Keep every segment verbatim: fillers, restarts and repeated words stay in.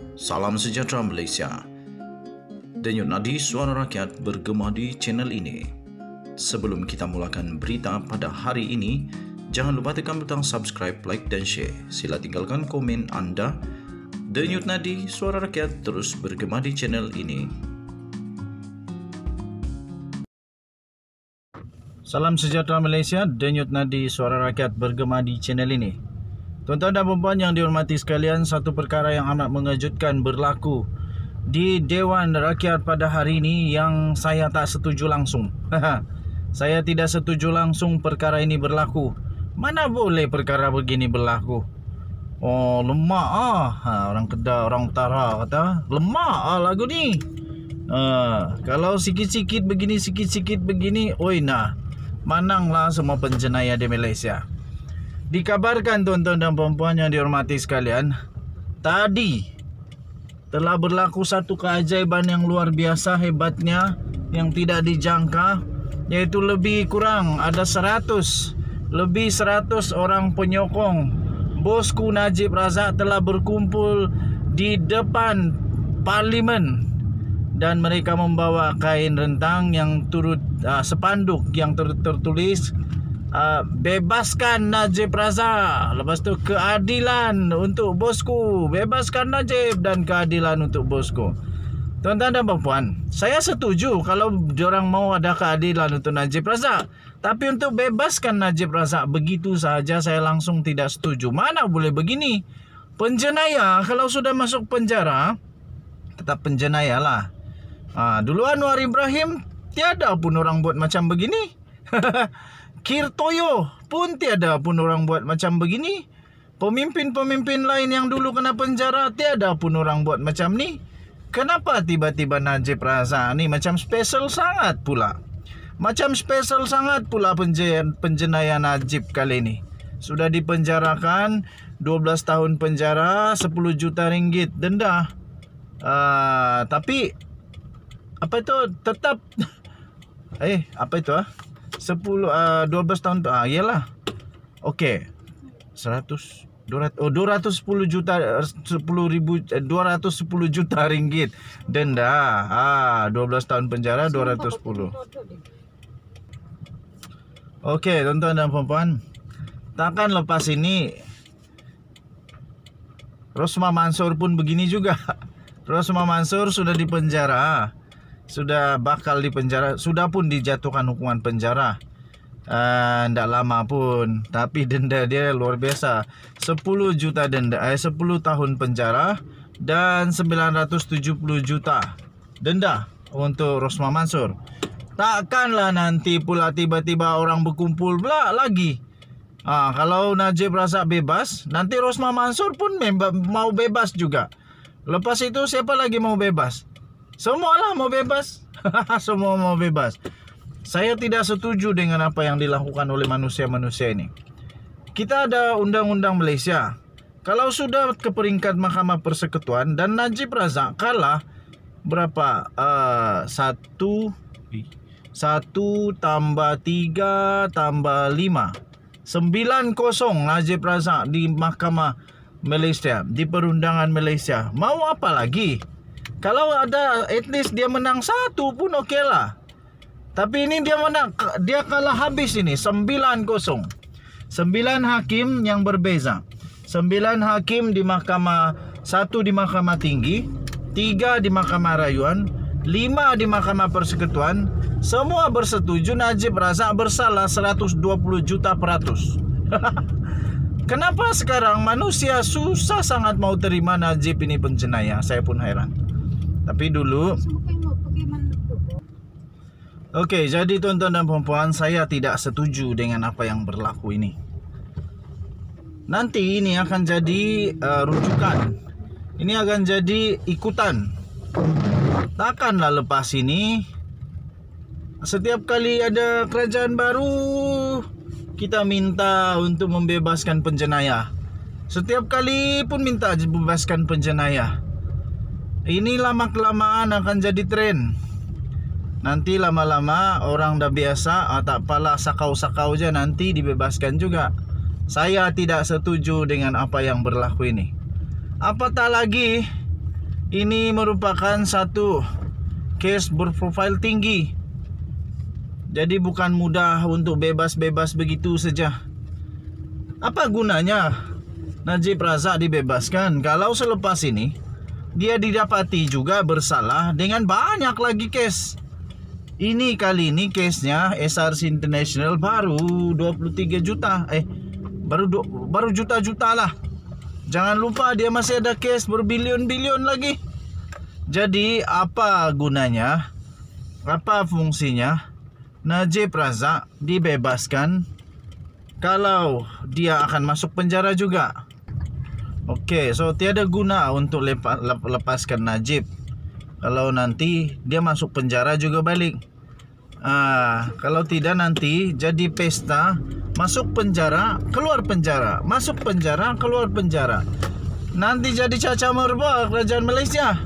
Salam sejahtera Malaysia. Denyut nadi suara rakyat bergema di channel ini. Sebelum kita mulakan berita pada hari ini, jangan lupa tekan butang subscribe, like dan share. Sila tinggalkan komen anda. Denyut nadi suara rakyat terus bergema di channel ini. Salam sejahtera Malaysia, denyut nadi suara rakyat bergema di channel ini. Tuan-tuan dan puan yang dihormati sekalian, satu perkara yang amat mengejutkan berlaku di Dewan Rakyat pada hari ini yang saya tak setuju langsung. Saya tidak setuju langsung perkara ini berlaku. Mana boleh perkara begini berlaku? Oh, lemak ah. Ha, orang Kedah, orang Utara kata, lemak ah lagu ni. Ha, kalau sikit-sikit begini, sikit-sikit begini, oi nah. Mananglah semua penjenayah di Malaysia. Dikabarkan tuan-tuan dan puan yang dihormati sekalian, tadi telah berlaku satu keajaiban yang luar biasa hebatnya yang tidak dijangka, yaitu lebih kurang ada seratus lebih seratus orang penyokong bosku Najib Razak telah berkumpul di depan parlimen dan mereka membawa kain rentang yang turut uh, sepanduk yang ter tertulis Uh, bebaskan Najib Razak. Lepas tu keadilan untuk bosku, bebaskan Najib dan keadilan untuk bosku. Tuan-tuan dan puan, saya setuju kalau diorang mau ada keadilan untuk Najib Razak. Tapi untuk bebaskan Najib Razak begitu sahaja saya langsung tidak setuju. Mana boleh begini? Penjenayah kalau sudah masuk penjara tetap penjenayah lah. uh, Dulu Anwar Ibrahim tiada pun orang buat macam begini. Kir Toyo pun tiada pun orang buat macam begini. Pemimpin-pemimpin lain yang dulu kena penjara tiada pun orang buat macam ni. Kenapa tiba-tiba Najib Razak ni macam special sangat pula? Macam special sangat pula penjen penjenayah Najib kali ni. Sudah dipenjarakan dua belas tahun penjara, sepuluh juta ringgit denda. Uh, tapi apa itu tetap eh apa itu ah? sepuluh uh, dua belas tahun ah iyalah. Okey. seratus dua ratus oh dua ratus sepuluh juta sepuluh ribu dua ratus sepuluh juta ringgit denda. Ah dua belas tahun penjara dua ratus sepuluh. Okey, tuan-tuan dan puan-puan. Takkan lepas ini Rosmah Mansur pun begini juga. Rosmah Mansur sudah dipenjara. Sudah bakal dipenjara, sudah pun dijatuhkan hukuman penjara. Uh, tidak lama pun, tapi denda dia luar biasa. sepuluh juta denda, eh, sepuluh tahun penjara dan sembilan ratus tujuh puluh juta denda untuk Rosmah Mansur. Takkanlah nanti pula tiba-tiba orang berkumpul pula lagi. Ah, kalau Najib Razak bebas, nanti Rosmah Mansur pun mau bebas juga. Lepas itu siapa lagi mau bebas? Semualah mau bebas. Semua mau bebas. Saya tidak setuju dengan apa yang dilakukan oleh manusia-manusia ini. Kita ada undang-undang Malaysia. Kalau sudah ke peringkat Mahkamah Persekutuan dan Najib Razak kalah berapa? Uh, satu Satu tambah tiga tambah lima, sembilan kosong Najib Razak di Mahkamah Malaysia, di perundangan Malaysia. Mau apa lagi? Kalau ada at least dia menang satu pun okey lah. Tapi ini dia menang, dia kalah habis ini sembilan kosong. sembilan hakim yang berbeza. sembilan hakim di mahkamah, satu di Mahkamah Tinggi, tiga di Mahkamah Rayuan, lima di Mahkamah Persekutuan. Semua bersetuju Najib Razak bersalah seratus dua puluh juta peratus. Kenapa sekarang manusia susah sangat mau terima Najib ini penjenayah? Saya pun heran. Tapi dulu Okey, jadi tuan-tuan dan puan-puan, saya tidak setuju dengan apa yang berlaku ini. Nanti ini akan jadi uh, rujukan. Ini akan jadi ikutan. Takkanlah lepas ini setiap kali ada kerajaan baru kita minta untuk membebaskan penjenayah. Setiap kali pun minta bebaskan penjenayah. Ini lama-kelamaan akan jadi tren. Nanti lama-lama orang dah biasa, ah, tak apalah sakau-sakau je, nanti dibebaskan juga. Saya tidak setuju dengan apa yang berlaku ini. Apatah lagi ini merupakan satu kes berprofil tinggi. Jadi bukan mudah untuk bebas-bebas begitu saja. Apa gunanya Najib Razak dibebaskan kalau selepas ini dia didapati juga bersalah dengan banyak lagi kes. Ini kali ini kesnya S R C International baru dua puluh tiga juta. Eh baru baru juta-juta lah. Jangan lupa dia masih ada kes berbilion-bilion lagi. Jadi apa gunanya? Apa fungsinya Najib Razak dibebaskan kalau dia akan masuk penjara juga? Oke, so tiada guna untuk lepa, lepaskan Najib kalau nanti dia masuk penjara juga balik. Ah, kalau tidak nanti jadi pesta masuk penjara, keluar penjara, masuk penjara, keluar penjara. Nanti jadi caca merbak kerajaan Malaysia.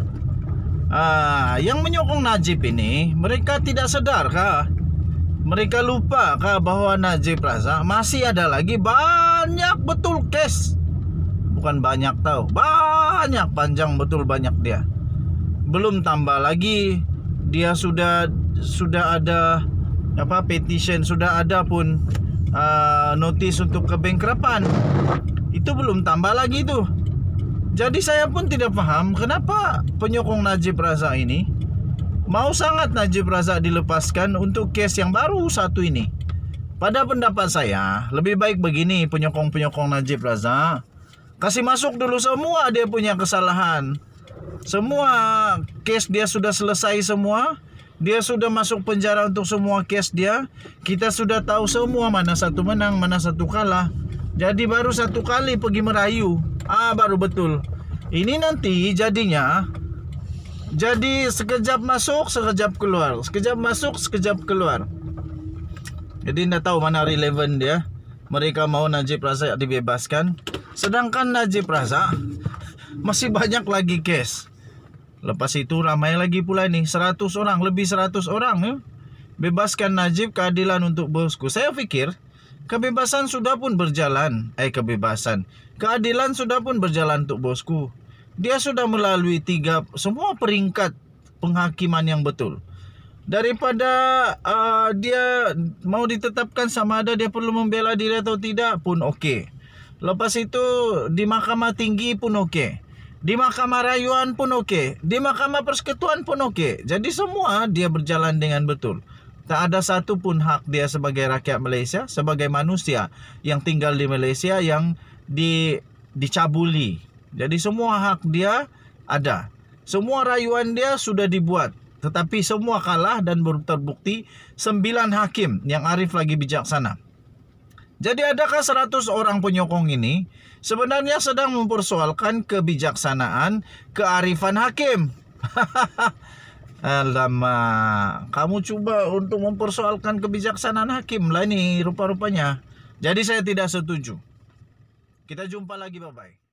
Ah, yang menyokong Najib ini mereka tidak sedar kah? Mereka lupa kah bahwa Najib Razak masih ada lagi banyak betul kes. Bukan banyak tahu, banyak, panjang betul banyak dia. Belum tambah lagi dia sudah sudah ada apa petition, sudah ada pun uh, notis untuk kebankrapan. Itu belum tambah lagi tuh. Jadi saya pun tidak paham kenapa penyokong Najib Razak ini mau sangat Najib Razak dilepaskan untuk kes yang baru satu ini. Pada pendapat saya, lebih baik begini penyokong-penyokong Najib Razak. Kasih masuk dulu semua dia punya kesalahan. Semua kes dia sudah selesai semua. Dia sudah masuk penjara untuk semua kes dia. Kita sudah tahu semua mana satu menang, mana satu kalah. Jadi baru satu kali pergi merayu. Ah, baru betul. Ini nanti jadinya jadi sekejap masuk, sekejap keluar. Sekejap masuk, sekejap keluar. Jadi tidak tahu mana relevan dia. Mereka mau Najib Razak dibebaskan, sedangkan Najib Razak masih banyak lagi kes. Lepas itu ramai lagi pula nih, seratus orang, lebih seratus orang ya. Bebaskan Najib, keadilan untuk bosku. Saya pikir kebebasan sudah pun berjalan. Eh kebebasan Keadilan sudah pun berjalan untuk bosku. Dia sudah melalui tiga semua peringkat penghakiman yang betul. Daripada uh, dia mau ditetapkan sama ada dia perlu membela diri atau tidak pun okey. Lepas itu di Mahkamah Tinggi pun okey. Di Mahkamah Rayuan pun okey. Di Mahkamah Persekutuan pun okey. Jadi semua dia berjalan dengan betul. Tak ada satu pun hak dia sebagai rakyat Malaysia, sebagai manusia yang tinggal di Malaysia yang di dicabuli. Jadi semua hak dia ada. Semua rayuan dia sudah dibuat. Tetapi semua kalah dan baru terbukti sembilan hakim yang arif lagi bijaksana. Jadi adakah seratus orang penyokong ini sebenarnya sedang mempersoalkan kebijaksanaan, kearifan hakim? Alamak, kamu coba untuk mempersoalkan kebijaksanaan hakim lah ini rupa-rupanya. Jadi saya tidak setuju. Kita jumpa lagi, bye-bye.